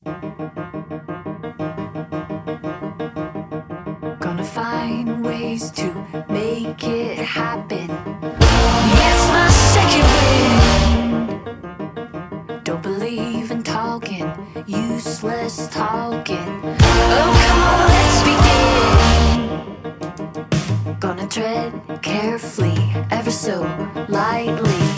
Gonna find ways to make it happen. Yeah, it's my second wind. Don't believe in talking, useless talking. Oh, come on, let's begin. Gonna tread carefully, ever so lightly.